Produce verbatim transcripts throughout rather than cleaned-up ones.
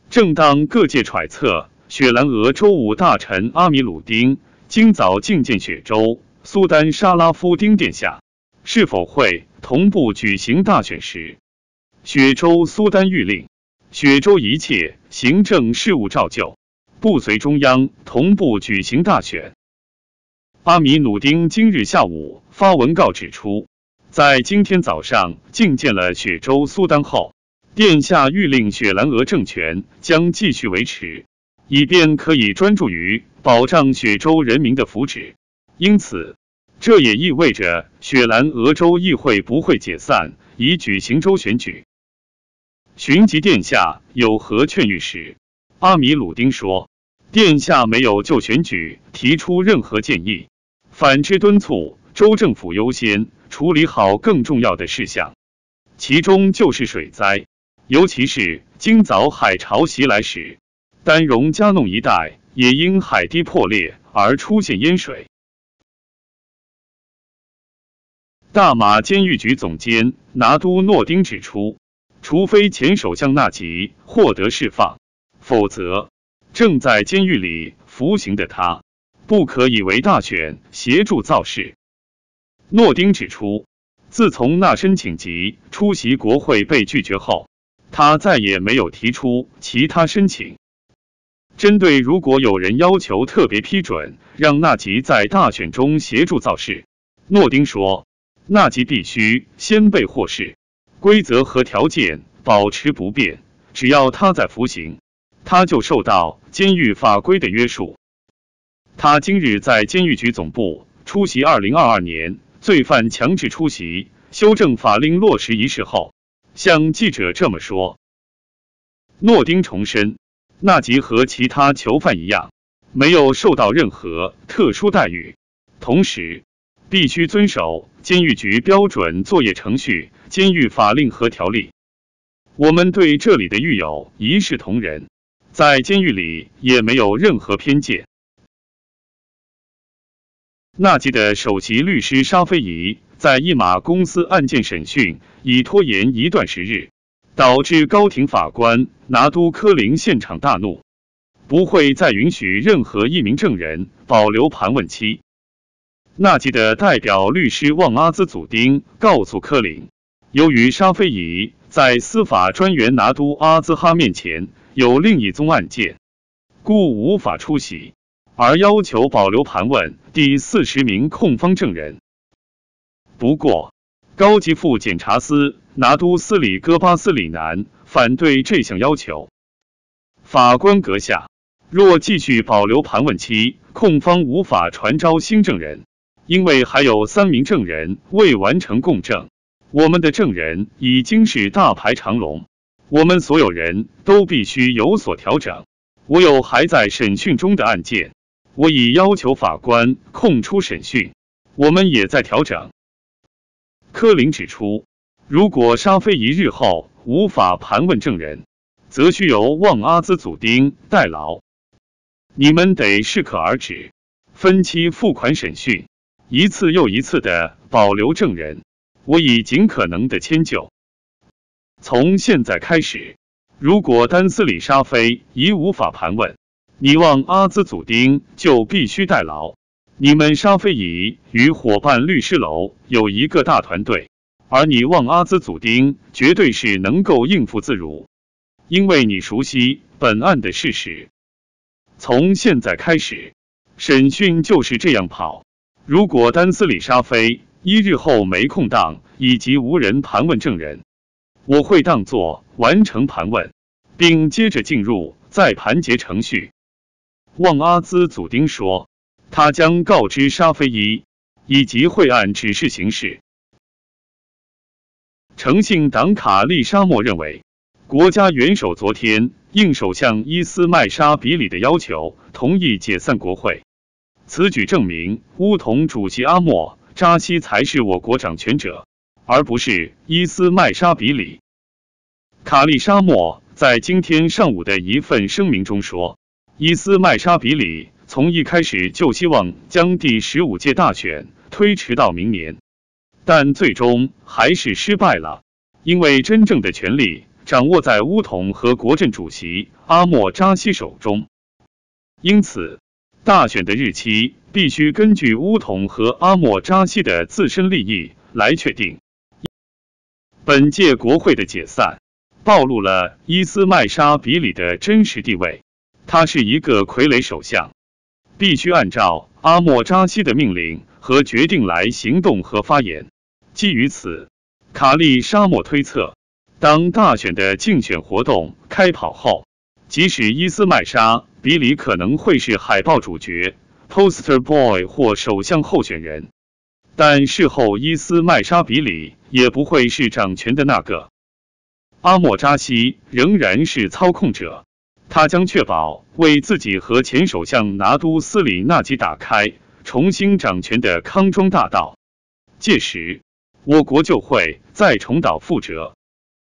正当各界揣测雪兰莪州务大臣阿米鲁丁今早觐见雪州苏丹沙拉夫丁殿下，是否会同步举行大选时，雪州苏丹谕令雪州一切行政事务照旧，不随中央同步举行大选。阿米努丁今日下午发文告指出，在今天早上觐见了雪州苏丹后，殿下谕令雪兰莪政权将继续维持，以便可以专注于保障雪州人民的福祉。因此，这也意味着雪兰莪州议会不会解散，以举行州选举。询及殿下有何劝谕时，阿米鲁丁说，殿下没有就选举提出任何建议，反之敦促州政府优先处理好更重要的事项，其中就是水灾，尤其是今早海潮袭来时，丹戎加弄一带也因海堤破裂而出现淹水。大马监狱局总监拿督诺丁指出，除非前首相纳吉获得释放，否则正在监狱里服刑的他不可以为大选协助造势。诺丁指出，自从纳申请及出席国会被拒绝后，他再也没有提出其他申请。针对如果有人要求特别批准让纳吉在大选中协助造势，诺丁说，纳吉必须先被获释，规则和条件保持不变，只要他在服刑，他就受到监狱法规的约束。他今日在监狱局总部出席二零二二年罪犯强制出席修正法令落实仪式后，向记者这么说。诺丁重申，纳吉和其他囚犯一样，没有受到任何特殊待遇，同时必须遵守监狱局标准作业程序、监狱法令和条例。我们对这里的狱友一视同仁，在监狱里也没有任何偏见。纳吉的首席律师沙菲仪在一马公司案件审讯已拖延一段时日，导致高庭法官拿督科林现场大怒，不会再允许任何一名证人保留盘问期。纳吉的代表律师旺阿兹祖丁告诉科林，由于沙菲仪在司法专员拿督阿兹哈面前有另一宗案件，故无法出席，而要求保留盘问第四十名控方证人。不过，高级副检察司拿督斯里戈巴斯里南反对这项要求。法官阁下，若继续保留盘问期，控方无法传召新证人，因为还有三名证人未完成供证。我们的证人已经是大排长龙，我们所有人都必须有所调整。我有还在审讯中的案件，我已要求法官空出审讯，我们也在调整。科林指出，如果沙菲仪日后无法盘问证人，则需由旺阿兹祖丁代劳。你们得适可而止，分期付款审讯，一次又一次的保留证人，我已尽可能的迁就。从现在开始，如果丹斯里沙菲仪无法盘问，你旺阿兹祖丁就必须代劳。你们沙菲仪与伙伴律师楼有一个大团队，而你旺阿兹祖丁绝对是能够应付自如，因为你熟悉本案的事实。从现在开始，审讯就是这样跑。如果丹斯里沙菲一日后没空档以及无人盘问证人，我会当作完成盘问，并接着进入再盘结程序。旺阿兹祖丁说，他将告知沙菲伊，以及会按指示行事。诚信党卡利沙莫认为，国家元首昨天应首相伊斯麦沙比里的要求，同意解散国会。此举证明乌统主席阿莫扎西才是我国掌权者，而不是伊斯麦沙比里。卡利沙莫在今天上午的一份声明中说，伊斯麦沙比里从一开始就希望将第十五届大选推迟到明年，但最终还是失败了，因为真正的权力掌握在乌统和国阵主席阿莫扎西手中，因此大选的日期必须根据乌统和阿莫扎西的自身利益来确定。本届国会的解散暴露了伊斯麦沙比里的真实地位，他是一个傀儡首相，必须按照阿莫扎西的命令和决定来行动和发言。基于此，卡利沙莫推测，当大选的竞选活动开跑后，即使伊斯麦沙比里可能会是海报主角 （poster boy） 或首相候选人，但事后伊斯麦沙比里也不会是掌权的那个。阿莫扎西仍然是操控者，他将确保为自己和前首相拿督斯里纳吉打开重新掌权的康庄大道。届时，我国就会再重蹈覆辙。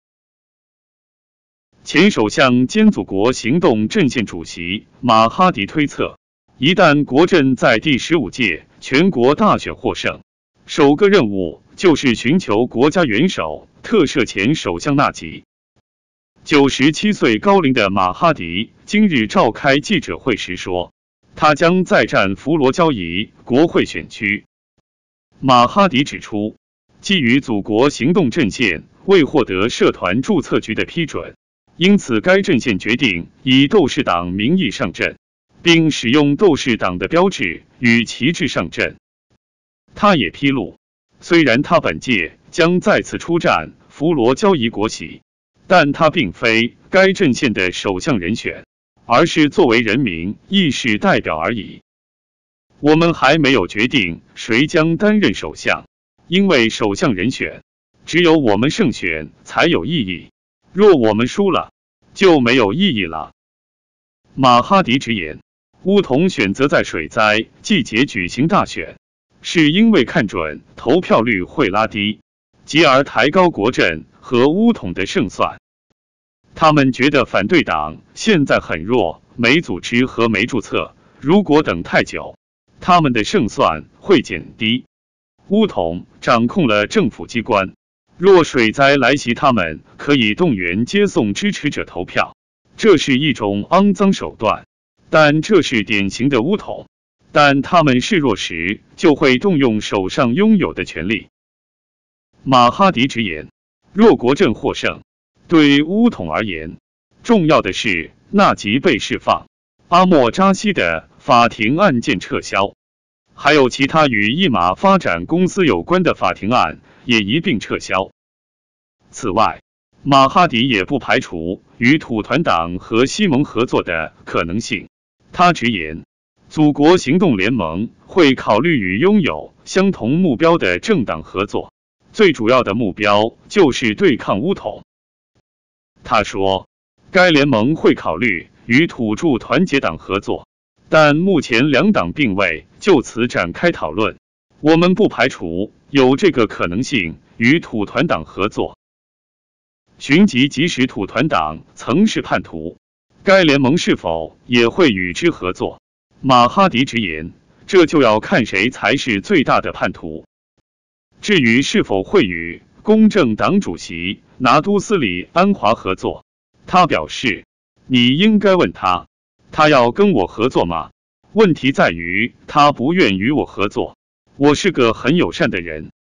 前首相兼祖国行动阵线主席马哈迪推测，一旦国阵在第十五届全国大选获胜，首个任务就是寻求国家元首特赦前首相纳吉。九十七岁高龄的马哈迪今日召开记者会时说，他将再战弗罗焦宜国会选区。马哈迪指出，基于祖国行动阵线未获得社团注册局的批准，因此该阵线决定以斗士党名义上阵，并使用斗士党的标志与旗帜上阵。他也披露，虽然他本届将再次出战弗罗焦宜国席，但他并非该阵线的首相人选，而是作为人民意识代表而已。我们还没有决定谁将担任首相，因为首相人选只有我们胜选才有意义，若我们输了，就没有意义了。马哈迪直言，乌统选择在水灾季节举行大选，是因为看准投票率会拉低，继而抬高国阵和乌统的胜算。他们觉得反对党现在很弱，没组织和没注册，如果等太久，他们的胜算会减低。乌统掌控了政府机关，若水灾来袭，他们可以动员接送支持者投票，这是一种肮脏手段，但这是典型的乌统。但他们示弱时，就会动用手上拥有的权力。马哈迪直言，若国阵获胜，对乌统而言，重要的是纳吉被释放，阿莫扎西的法庭案件撤销，还有其他与一马发展公司有关的法庭案也一并撤销。此外，马哈迪也不排除与土团党和西盟合作的可能性。他直言，祖国行动联盟会考虑与拥有相同目标的政党合作，最主要的目标就是对抗乌统。他说，该联盟会考虑与土著团结党合作，但目前两党并未就此展开讨论。我们不排除有这个可能性与土团党合作。寻及即使土团党曾是叛徒，该联盟是否也会与之合作？马哈迪直言，这就要看谁才是最大的叛徒。至于是否会与公正党主席拿督斯里安华合作，他表示，你应该问他，他要跟我合作吗？问题在于他不愿与我合作。我是个很友善的人，